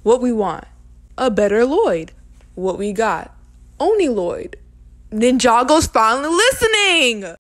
What we want? A better Lloyd. What we got? Only Lloyd. Ninjago's finally listening!